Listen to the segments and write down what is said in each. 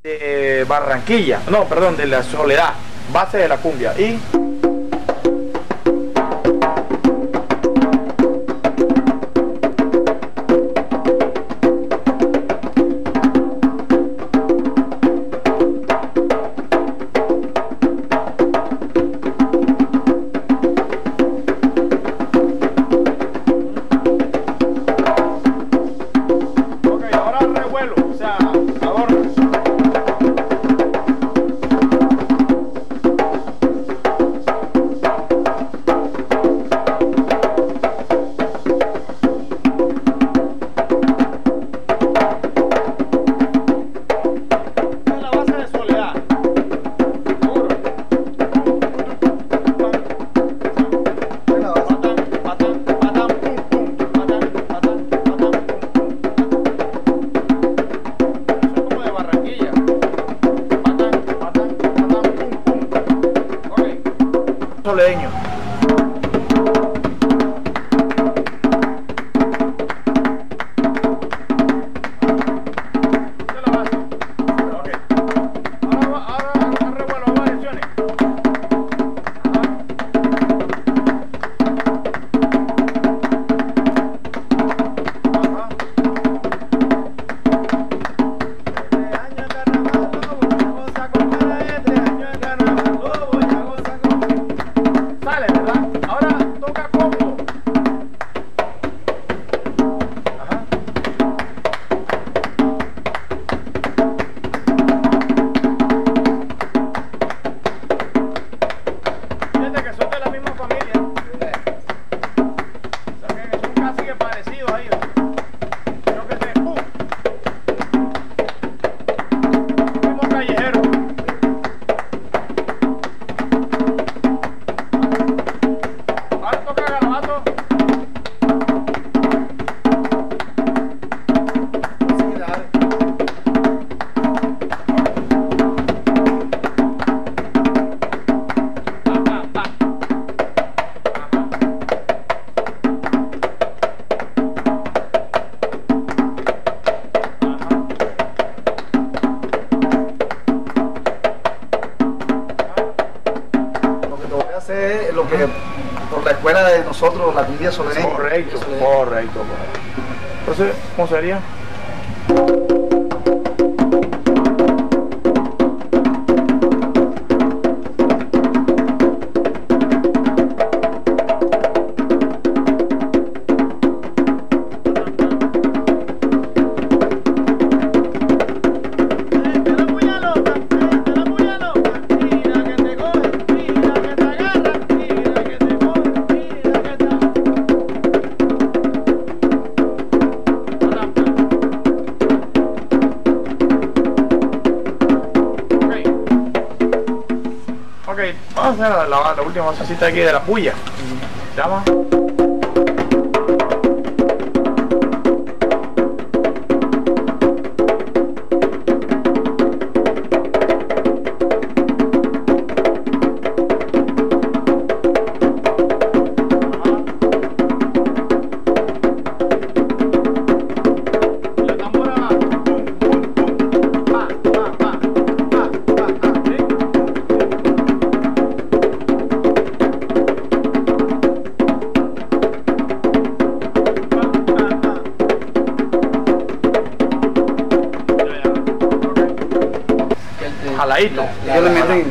de Barranquilla, no, perdón, de La Soledad, base de la cumbia. Y soleño. Lo que por la escuela de nosotros, la cumbia soleña. Correcto, correcto. Entonces, ¿cómo sería? Vamos a hacer la última basecita aquí de la puya. ¿Llama? Jaladito. Yo le metí.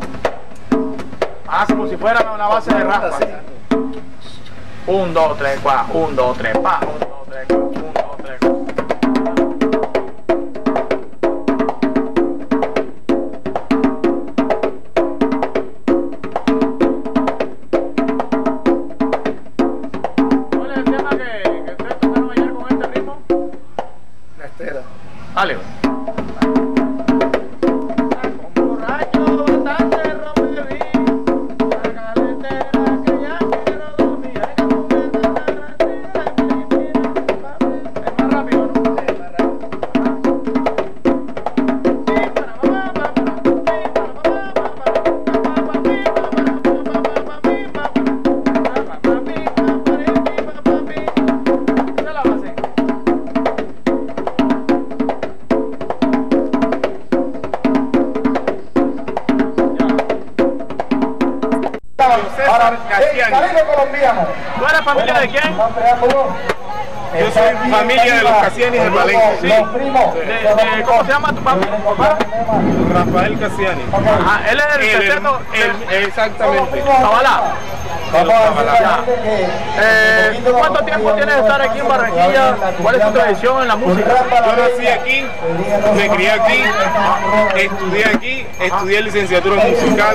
Como si fuera una base de raspa. 1, 2, 3, 4, 1, 2, 3, pa. 1, 2, 3, 4, 1, 2, 3, 4. ¿Cuál es el tema que ustedes tocaron ayer con este ritmo? La estera. Dale. César Cassiani. ¿Tú eres familia de quién? Yo soy familia de los Cassiani de Valencia. Sí. ¿Cómo se llama tu papá? Rafael Cassiani. Ajá, él es el tercero. Exactamente. Zabalá. ¿Cuánto tiempo tienes de estar aquí en Barranquilla? ¿Cuál es tu tradición en la música? Yo nací aquí, me crié aquí, estudié licenciatura musical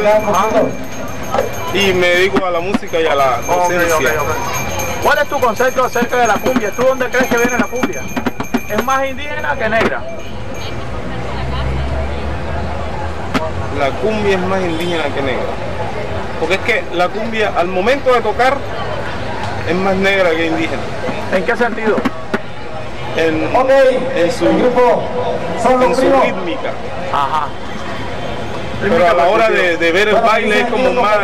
y me dedico a la música y a la docencia. ¿Cuál es tu concepto acerca de la cumbia? ¿Tú dónde crees que viene la cumbia? ¿Es más indígena que negra? La cumbia es más indígena que negra. Porque es que la cumbia al momento de tocar es más negra que indígena. ¿En qué sentido? En su rítmica. Ajá. Pero a la hora de ver el baile es como más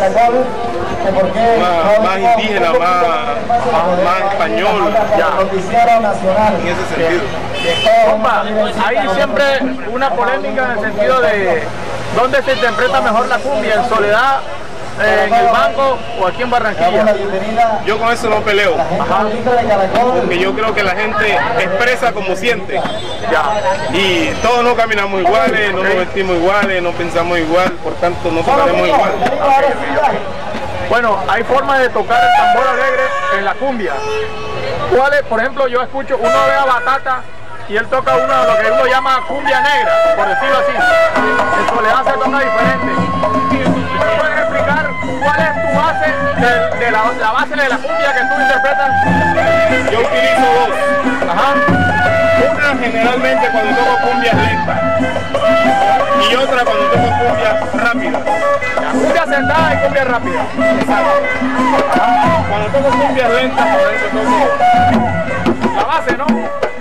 indígena, más español, en ese sentido. Compa, hay siempre una polémica en el sentido de dónde se interpreta mejor la cumbia, en Soledad, en el Banco o aquí en Barranquilla. Yo con eso no peleo. Ajá. Porque yo creo que la gente expresa como siente. Ya. Y todos no caminamos iguales, no nos vestimos iguales, no pensamos igual, por tanto no tocaremos igual. Bueno, hay formas de tocar el tambor alegre en la cumbia. ¿Cuál es? Por ejemplo, yo escucho, uno ve a Batata y él toca lo que uno llama cumbia negra, por decirlo así. En Soledad se toca diferente. ¿Me puedes explicar cuál es tu base de la base de la cumbia que tú interpretas? Yo utilizo dos. Ajá. Una generalmente cuando toco cumbias lentas y otra cuando toco cumbias rápidas. La cumbia sentada y cumbia rápida. Exacto. Cuando toco cumbias lentas, por eso toco la base, ¿no?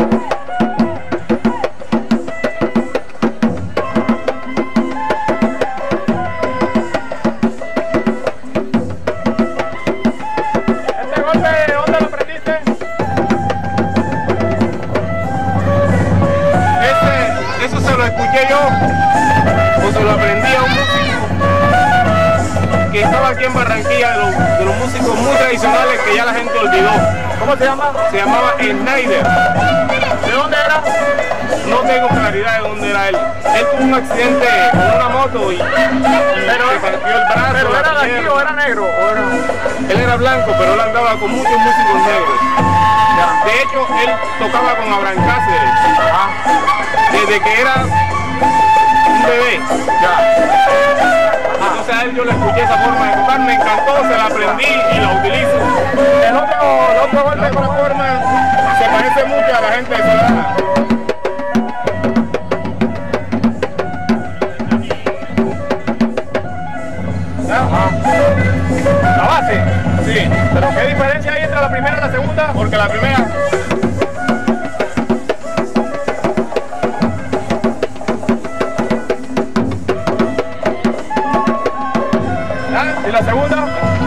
Pues se lo aprendí a un músico que estaba aquí en Barranquilla, de los músicos muy tradicionales que ya la gente olvidó. ¿Cómo se llama? Se llamaba Snyder. ¿De dónde era? No tengo claridad de dónde era él. Él tuvo un accidente con una moto y se partió el brazo. ¿Pero era de aquí o era negro? Él era blanco, pero él andaba con muchos músicos negros. De hecho, él tocaba con Abraham Cáceres desde que era un bebé. Entonces a él yo le escuché esa forma de tocar, me encantó, se la aprendí y la utilizo. El otro golpe de otra forma se parece mucho a la gente de Soledad. ¿La base? Sí. ¿Pero qué diferencia hay entre la primera y la segunda? Porque la primera ¿y la segunda?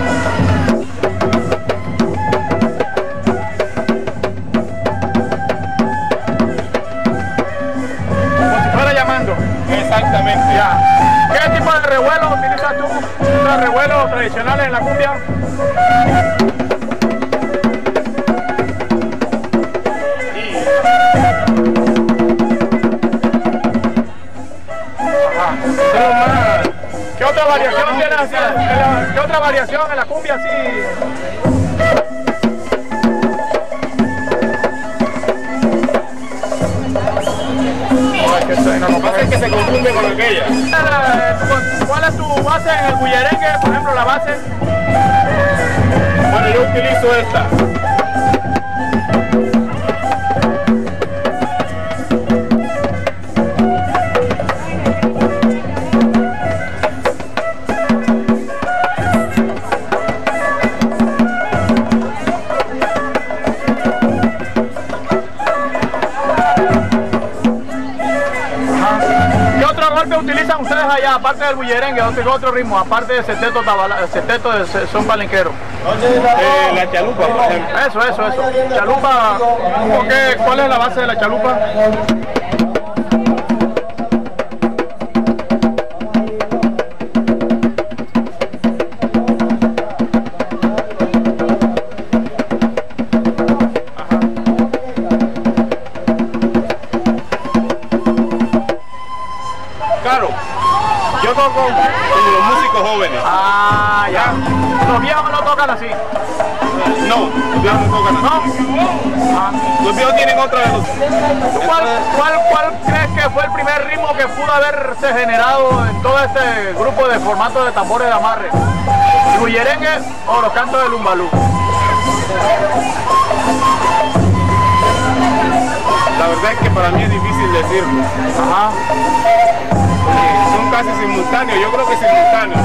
Como si fuera llamando. Exactamente. Ya. ¿Qué tipo de revuelos utilizas tú? ¿Unos revuelos tradicionales en la cumbia? ¿Qué otra variación tienes así? ¿Qué otra variación en la cumbia así? Lo que pasa es que se confunde con aquella. ¿Cuál es tu base en el bullerengue? Por ejemplo, la base. Bueno, yo utilizo esta. ¿Qué utilizan ustedes allá, aparte del bullerengue, otro ritmo, aparte del seteto de son palenquero? La chalupa, por ejemplo. Eso. Chalupa, ¿cuál es la base de la chalupa? jóvenes. Ah, ya. Los viejos no tocan así. No, los viejos no tocan así. ¿No? Ah. Los viejos tienen otra velocidad. ¿Cuál crees que fue el primer ritmo que pudo haberse generado en todo este grupo de formatos de tambores de amarre? ¿El bullerengue o los cantos del lumbalú? La verdad es que para mí es difícil decirlo. Ajá. Porque son casi simultáneos, yo creo que simultáneos.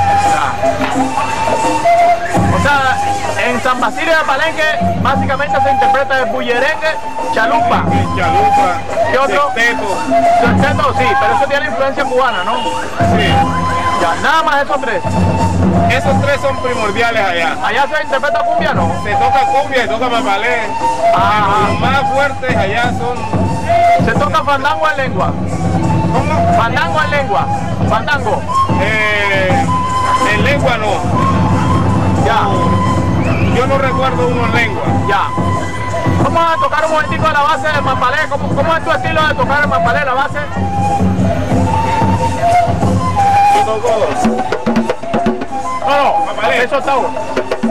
O sea, en San Basilio de Palenque básicamente se interpreta el bullerengue, chalupa. Chalupa, ¿Qué otro? sexteto. Sexteto, sí, pero eso tiene influencia cubana, ¿no? Sí. Ya, nada más esos tres. Esos tres son primordiales allá. ¿Allá se interpreta cumbia, no? Se toca cumbia, se toca mapalé. Ajá. Los más fuertes allá son... ¿Se toca fandango en lengua? ¿Cómo? Fandango en lengua. Fandango. En lengua no. Ya. Yo no recuerdo uno en lengua. Ya. Vamos a tocar un momentico de la base del mapalé. ¿Cómo es tu estilo de tocar el mapalé, la base? Yo toco... No, mapalé. eso está bueno.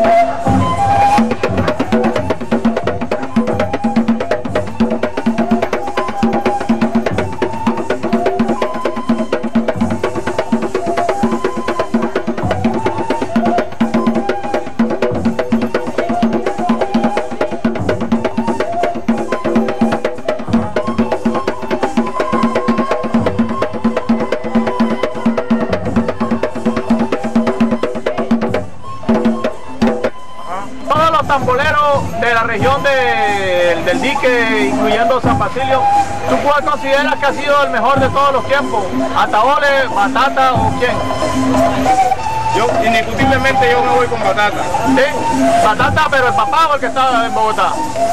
Tamboleros de la región del dique, incluyendo San Basilio, ¿tú cuál consideras que ha sido el mejor de todos los tiempos? ¿Ataole, Batata o quién? Yo, indiscutiblemente, yo me voy con Batata. ¿Sí? ¿Batata, pero el papá o el que está en Bogotá?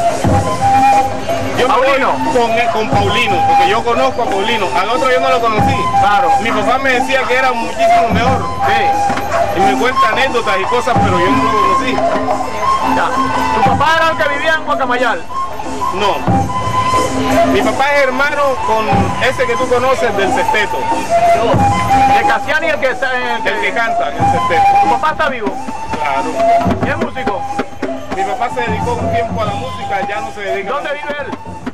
Yo ¿Paulino? me voy con Paulino, porque yo conozco a Paulino. Al otro yo no lo conocí. Claro. Mi papá me decía que era muchísimo mejor. Sí. Y me cuenta anécdotas y cosas, pero yo no lo conocí. Ya. ¿Tu papá era el que vivía en Guacamayal? No. Mi papá es hermano con ese que tú conoces del sexteto. ¿De Casiani el que está El que canta en el sexteto. ¿Tu papá está vivo? Claro. ¿Y es músico? Mi papá se dedicó un tiempo a la música, ya no se dedica. ¿Dónde vive él?